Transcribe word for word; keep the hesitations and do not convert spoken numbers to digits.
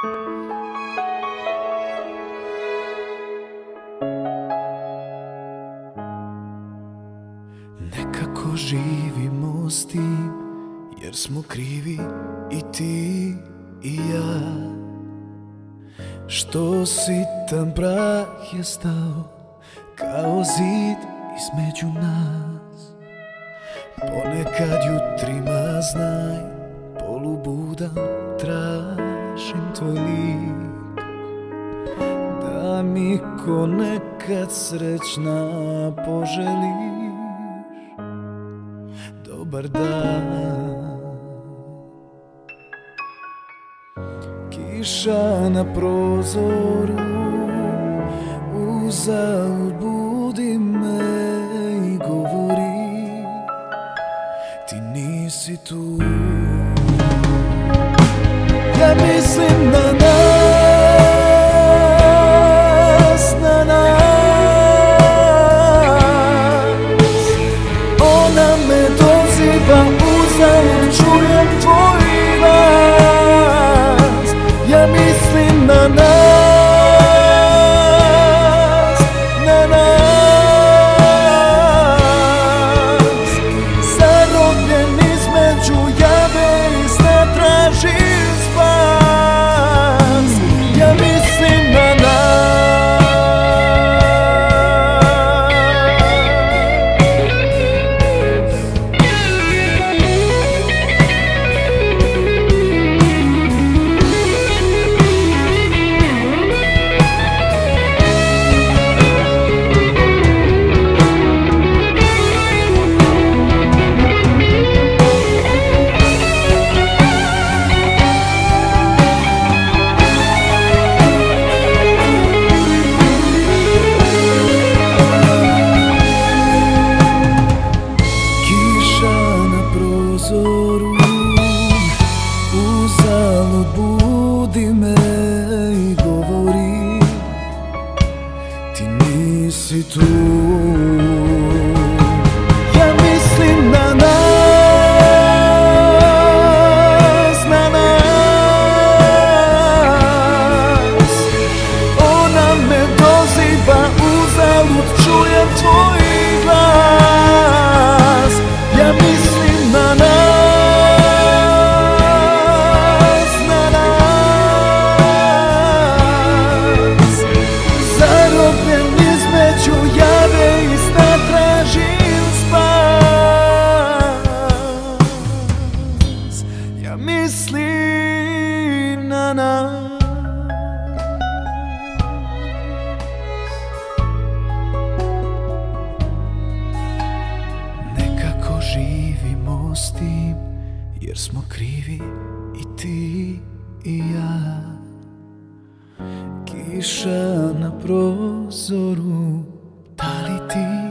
Nekako živimo s tim, jer smo krivi i ti i ja. Što sitan prah je stao kao zid između nas. Ponekad jutrima, znaj, polubudan tražim tvoj lik, da mi ko nekad srećna poželiš dobar dan. Kiša na prozoru uzalud budi me i govori ti nisi tu. Ja mislim na nas, na nas. Ona me doziva, uzalud čujem tvoj glas. Ja mislim na nas, na nas. Zarobljen između jave i sna tražim spas. Ja mislim na uzalud budi me i govori ti nisi tu. Ja mislim na nas, na nas. Ona me doziva, uzalud čujem tvoj glas. Ja mislim na nas, mislim na nas. Nekako živimo s tim, jer smo krivi i ti i ja. Kiša na prozoru, da li ti